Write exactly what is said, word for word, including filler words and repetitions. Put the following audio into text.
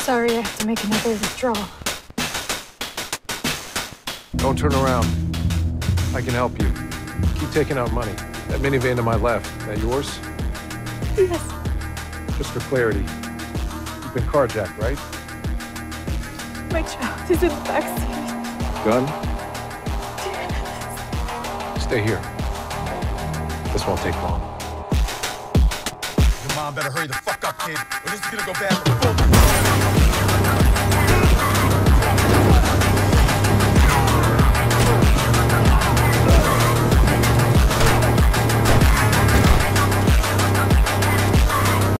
Sorry, I have to make another withdrawal. Don't turn around. I can help you. Keep taking out money. That minivan to my left, that yours? Yes. Just for clarity, you've been carjacked, right? My child is in the backseat. Gun? Stay here. This won't take long. Your mom better hurry the fuck up, kid, or this is gonna go bad for both of you.